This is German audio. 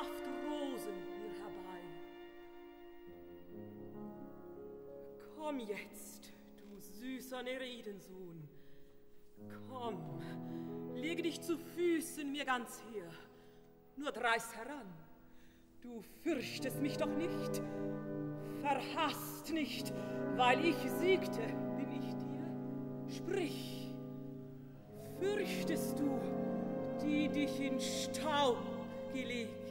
saft Rosen mir herbei. Komm jetzt, du süßer Nereidensohn. Komm, lege dich zu Füßen mir ganz her. Nur dreist heran. Du fürchtest mich doch nicht. Verhasst nicht, weil ich siegte, bin ich dir. Sprich, fürchtest du, die dich in Staub gelegt?